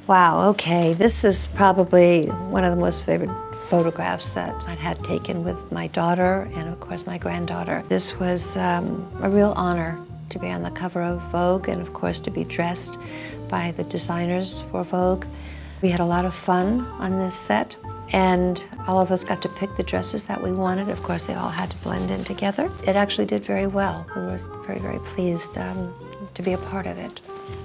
Wow, okay, this is probably one of the most favorite photographs that I'd had taken with my daughter and of course my granddaughter. This was a real honor to be on the cover of Vogue and of course to be dressed by the designers for Vogue. We had a lot of fun on this set and all of us got to pick the dresses that we wanted. Of course, they all had to blend in together. It actually did very well. We were very, very pleased to be a part of it.